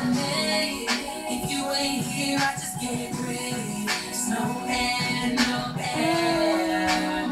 If you ain't here, I just can't breathe. There's no air, no air,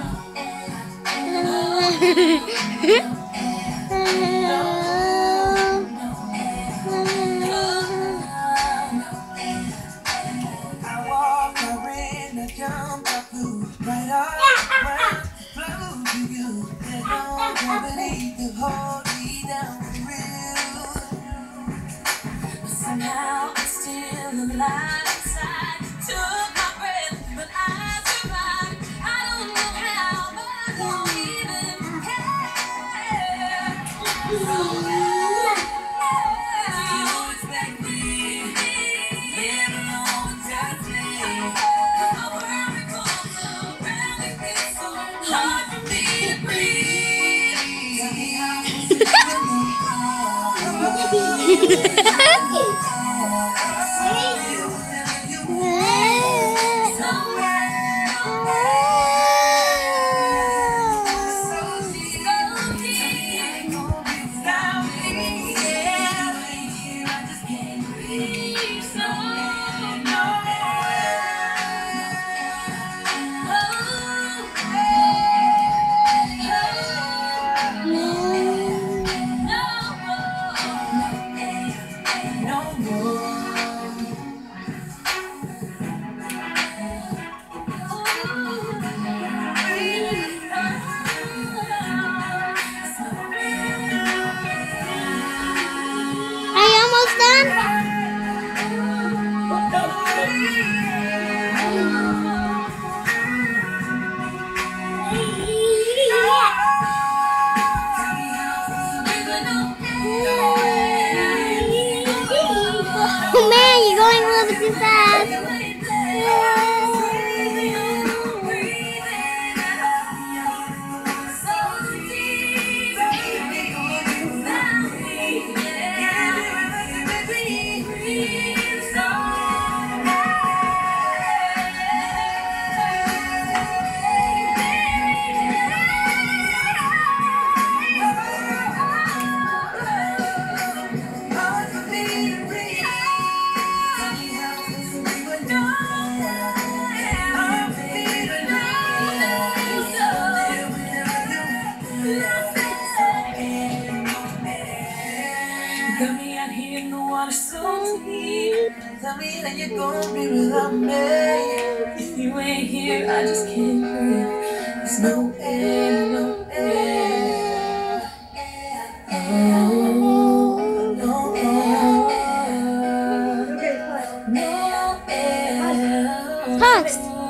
I walk around the jungle blue, right off around, flow to you. There's no gravity to hold me down for real. But somehow I'm still alive inside. Took my breath, but I survived. I don't know how, but I don't even care. So do you expect me to live alone without me? 'Cause my world revolves around me. It's so hard for me to breathe. Tell me how to Oh man, you're going a little bit too fast. Got me out here in the water so deep. Tell me that you're gonna be without me. If you ain't here, I just can't breathe. There's no air, no air. Oh, no air. No air. Fox.